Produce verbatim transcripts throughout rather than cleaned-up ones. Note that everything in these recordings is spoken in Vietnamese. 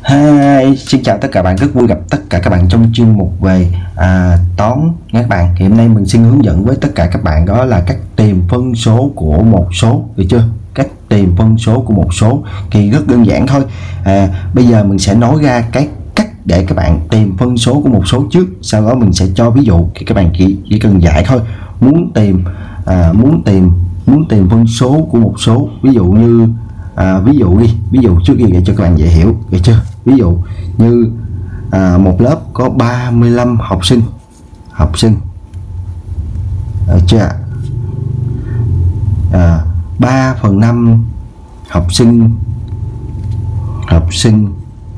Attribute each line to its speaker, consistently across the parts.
Speaker 1: Hi, xin chào tất cả bạn, rất vui gặp tất cả các bạn trong chuyên mục về à, toán nha các bạn. Thì hôm nay mình xin hướng dẫn với tất cả các bạn đó là cách tìm phân số của một số, được chưa? Cách tìm phân số của một số thì rất đơn giản thôi. À, bây giờ mình sẽ nói ra cái cách để các bạn tìm phân số của một số trước, sau đó mình sẽ cho ví dụ thì các bạn chỉ chỉ cần giải thôi. Muốn tìm à, muốn tìm muốn tìm phân số của một số, ví dụ như À, ví dụ đi, ví dụ trước kia để cho các bạn dễ hiểu, được chưa? Ví dụ như à, một lớp có ba mươi lăm học sinh, học sinh, được chưa? À, ba phần năm học sinh, học sinh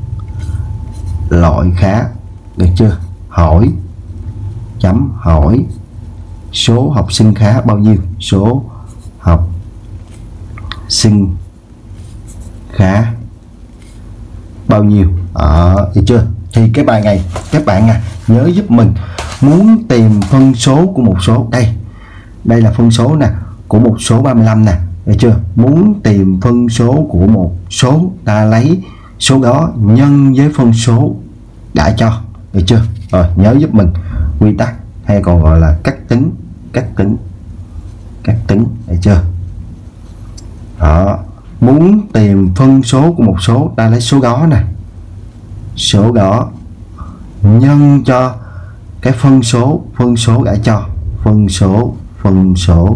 Speaker 1: loại khá, được chưa? Hỏi, chấm hỏi số học sinh khá bao nhiêu? Số học sinh khá bao nhiêu? Ờ, được chưa? Thì cái bài này các bạn à, nhớ giúp mình muốn tìm phân số của một số. Đây, đây là phân số nè, của một số ba mươi lăm nè, được chưa? Muốn tìm phân số của một số, ta lấy số đó nhân với phân số đã cho, được chưa? Rồi, nhớ giúp mình quy tắc hay còn gọi là cách tính, cách tính, cách tính, được chưa? Đó. Muốn tìm phân số của một số, ta lấy số đó nè, số đó nhân cho cái phân số, phân số đã cho, phân số, phân số,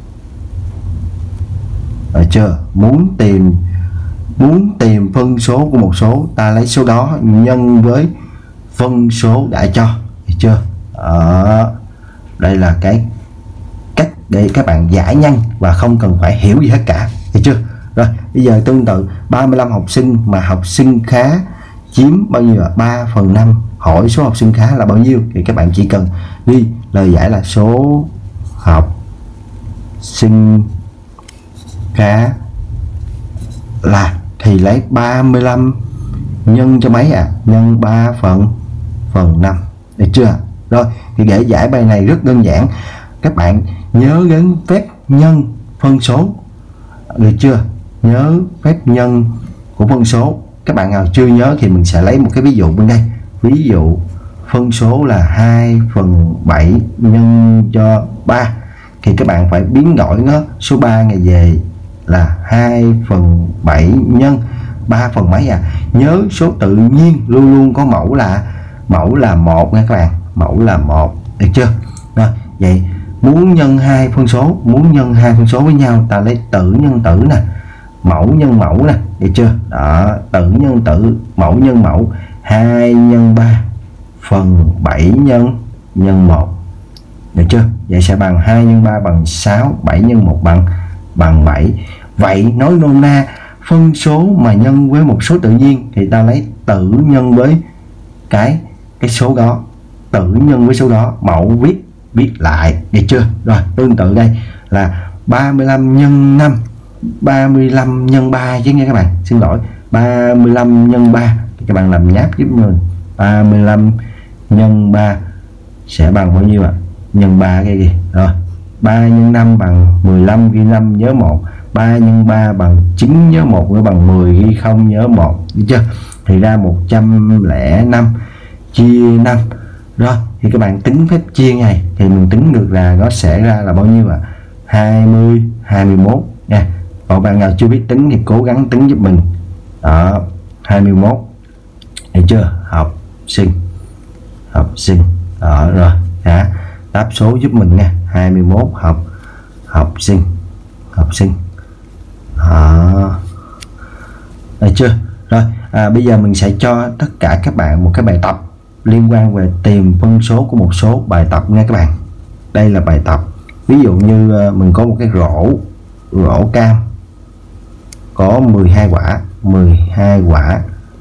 Speaker 1: được chưa? Muốn tìm muốn tìm phân số của một số, ta lấy số đó nhân với phân số đã cho, được chưa? Đó. Đây là cái cách để các bạn giải nhanh và không cần phải hiểu gì hết cả, được chưa? Rồi, bây giờ tương tự ba mươi lăm học sinh mà học sinh khá chiếm bao nhiêu? Là ba phần năm. Hỏi số học sinh khá là bao nhiêu? Thì các bạn chỉ cần ghi lời giải là số học sinh khá là, thì lấy ba mươi lăm nhân cho mấy à? Nhân ba phần phần năm, được chưa? Rồi, thì để giải bài này rất đơn giản. Các bạn nhớ đến phép nhân phân số, được chưa? Nhớ phép nhân của phân số. Các bạn nào chưa nhớ thì mình sẽ lấy một cái ví dụ bên đây. Ví dụ phân số là hai phần bảy nhân cho ba, thì các bạn phải biến đổi nó số ba này về là hai phần bảy nhân ba phần mấy à? Nhớ số tự nhiên luôn luôn có mẫu là mẫu là một nha các bạn, mẫu là một, được chưa? Rồi, vậy muốn nhân hai phân số, muốn nhân hai phân số với nhau, ta lấy tử nhân tử nè, mẫu nhân mẫu nè, được chưa? Đó, tử nhân tử, mẫu nhân mẫu, hai nhân ba phần bảy nhân nhân một, được chưa? Vậy sẽ bằng hai nhân ba bằng sáu, bảy nhân một bằng bằng bảy. Vậy nói nôm na, phân số mà nhân với một số tự nhiên thì ta lấy tử nhân với cái cái số đó, tử nhân với số đó, mẫu viết viết lại, được chưa? Rồi, tương tự đây là ba mươi lăm nhân năm, ba mươi lăm nhân ba chứ nghe các bạn, xin lỗi, ba mươi lăm nhân ba, các bạn làm nháp giúp mình. ba mươi lăm nhân ba sẽ bằng bao nhiêu ạ? À? Nhân ba cái gì? Rồi, ba nhân năm bằng mười lăm, ghi năm nhớ một. ba nhân ba bằng chín nhớ một, nữa bằng mười, ghi không nhớ một, được chưa? Thì ra một trăm lẻ năm chia năm. Rồi, thì các bạn tính phép chia này thì mình tính được là nó sẽ ra là bao nhiêu ạ? À? hai mươi, hai mươi mốt nha. Còn bạn nào chưa biết tính thì cố gắng tính giúp mình. Đó, hai mươi mốt, được chưa? Học sinh, học sinh. Đó, rồi, đã đáp số giúp mình nha. hai mươi mốt học học sinh, học sinh. Đó, được chưa? Rồi, à, bây giờ mình sẽ cho tất cả các bạn một cái bài tập liên quan về tìm phân số của một số, bài tập nha các bạn. Đây là bài tập. Ví dụ như mình có một cái rổ rổ cam có mười hai quả, mười hai quả,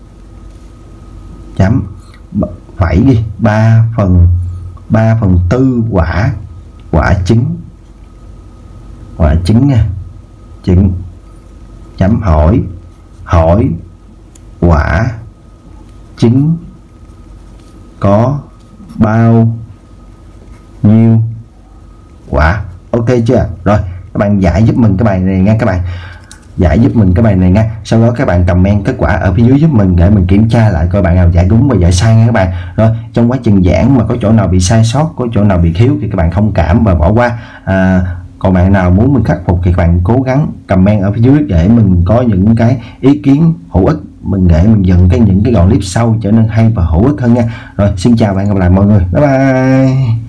Speaker 1: chấm phẩy đi, ba phần ba phần tư quả quả trứng, quả trứng nha, trứng, chấm hỏi hỏi quả trứng có bao nhiêu quả? Ok chưa? Rồi, các bạn giải giúp mình cái bài này nha các bạn. giải giúp mình cái bài này nha. Sau đó các bạn comment kết quả ở phía dưới giúp mình để mình kiểm tra lại coi bạn nào giải đúng và giải sai nha các bạn. Rồi trong quá trình giảng mà có chỗ nào bị sai sót, có chỗ nào bị thiếu thì các bạn thông cảm và bỏ qua. à, Còn bạn nào muốn mình khắc phục thì các bạn cố gắng comment ở phía dưới để mình có những cái ý kiến hữu ích, mình để mình dựng cái những cái đoạn clip sau trở nên hay và hữu ích hơn nha. Rồi xin chào và hẹn gặp lại mọi người, bye bye.